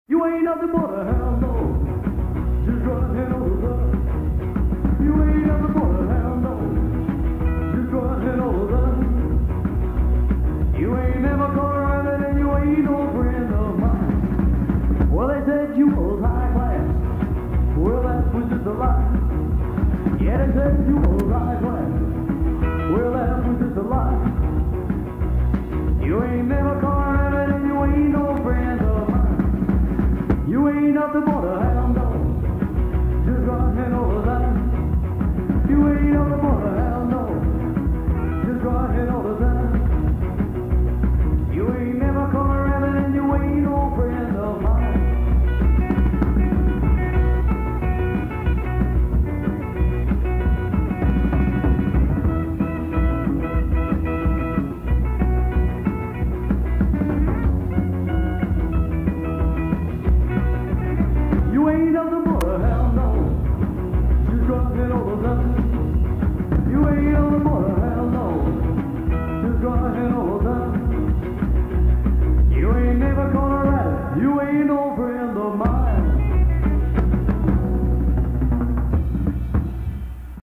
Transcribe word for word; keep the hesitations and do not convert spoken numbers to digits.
You ain't nothing but a hound dog, just running on the run. You ain't nothing but a hound dog, just running on the run. You ain't never caught a rabbit and you ain't no friend of mine. Well, they said you was high class, well, that was just a lie. Yeah, they said you was high class, well, that was just a lie. You ain't never caught a rabbit and you ain't no friend of mine. You ain't nothing but a